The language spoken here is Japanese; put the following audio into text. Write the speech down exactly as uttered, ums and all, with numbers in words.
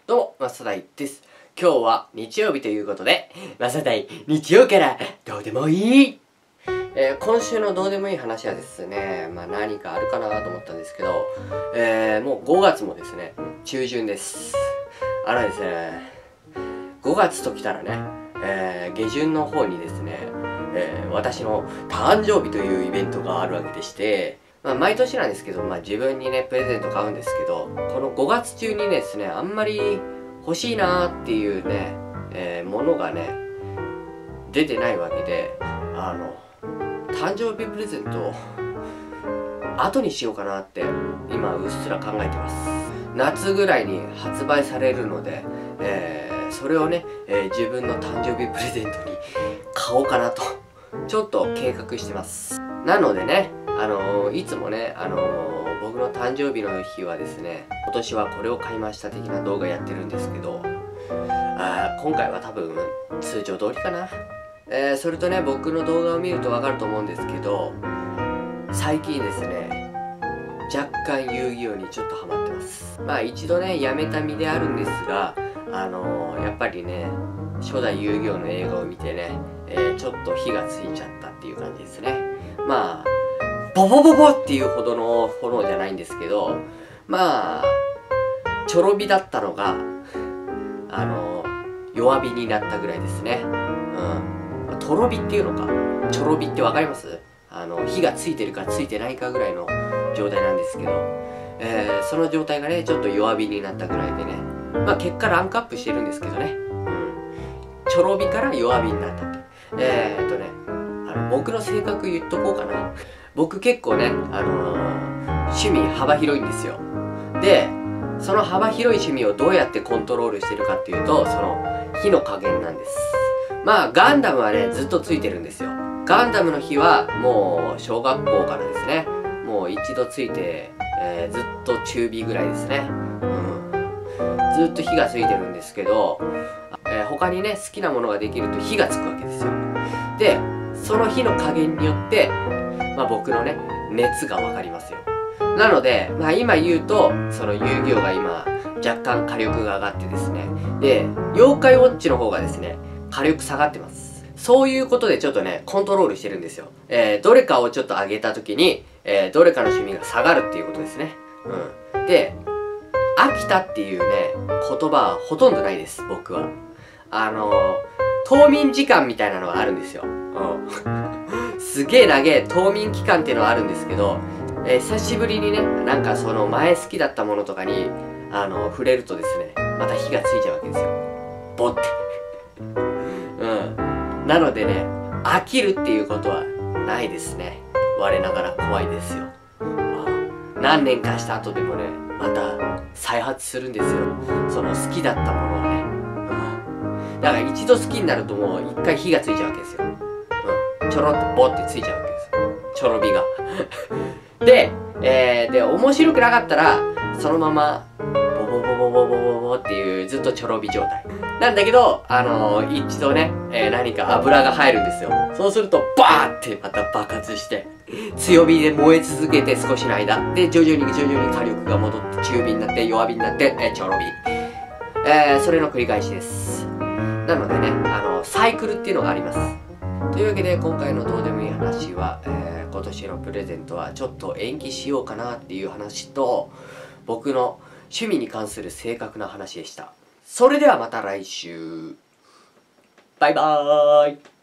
どうも、マサダイです。今日は日曜日ということで、マサダイ、日曜からどうでもいい、えー、今週のどうでもいい話はですね、まあ何かあるかなと思ったんですけど、えー、もうごがつもですね、中旬です。あのですね、ごがつときたらね、えー、下旬の方にですね、えー、私の誕生日というイベントがあるわけでして、まあ、毎年なんですけど、まあ、自分にねプレゼント買うんですけど、このごがつ中にですねあんまり欲しいなーっていうね、えー、ものがね出てないわけで、あの誕生日プレゼントを後にしようかなって今うっすら考えてます。夏ぐらいに発売されるので、えー、それをね、えー、自分の誕生日プレゼントに買おうかなとちょっと計画してます。なのでね、あのー、いつもね、あのー、僕の誕生日の日はですね、今年はこれを買いました的な動画やってるんですけど、あ今回は多分通常通りかな。えー、それとね、僕の動画を見るとわかると思うんですけど、最近ですね、若干遊戯王にちょっとハマってます。まあ一度ね、やめた身であるんですが、あのー、やっぱりね、初代遊戯王の映画を見てね、えー、ちょっと火がついちゃったっていう感じですね。まあボボボボっていうほどの炎じゃないんですけど、まあちょろ火だったのがあの弱火になったぐらいですね。うん、とろ火っていうのかちょろ火って分かります？あの火がついてるかついてないかぐらいの状態なんですけど、えー、その状態がねちょっと弱火になったぐらいでね、まあ結果ランクアップしてるんですけどね、うん、ちょろ火から弱火になったって。えーっとねあの僕の性格言っとこうかな。僕結構ね、あのー、趣味幅広いんですよ。で、その幅広い趣味をどうやってコントロールしてるかっていうと、その火の加減なんです。まあガンダムはねずっとついてるんですよ。ガンダムの火はもう小学校からですね、もう一度ついて、えー、ずっと中火ぐらいですね、うん、ずっと火がついてるんですけど、えー、他にね好きなものができると火がつくわけですよ。でその火の加減によってまあ僕のね熱が分かりますよ。なので、まあ、今言うとその遊戯王が今若干火力が上がってですね、で妖怪ウォッチの方がですね火力下がってます。そういうことでちょっとねコントロールしてるんですよ。えー、どれかをちょっと上げた時に、えー、どれかの趣味が下がるっていうことですね。うん、で飽きたっていうね言葉はほとんどないです僕は。あのー、冬眠時間みたいなのがあるんですよ。うんすげえ長え冬眠期間っていうのはあるんですけど、えー、久しぶりにねなんかその前好きだったものとかにあの触れるとですねまた火がついちゃうわけですよ。ボッてうんなのでね飽きるっていうことはないですね。我ながら怖いですよ。何年かした後でもねまた再発するんですよ、その好きだったものはね。うんだから一度好きになるともう一回火がついちゃうわけですよ。ちょろっとボってついちゃうわけですよ、ちょろ火がで、えー、で面白くなかったらそのままボボボボボボボボっていうずっとちょろ火状態なんだけど、あのー、一度ね、えー、何か油が入るんですよ。そうするとバーってまた爆発して強火で燃え続けて少しの間で徐々に徐々に火力が戻って中火になって弱火になって、えー、ちょろ火、えー、それの繰り返しです。なのでね、あのー、サイクルっていうのがあります。というわけで今回のどうでもいい話は、えー、今年のプレゼントはちょっと延期しようかなっていう話と僕の趣味に関する正確な話でした。それではまた来週。バイバーイ。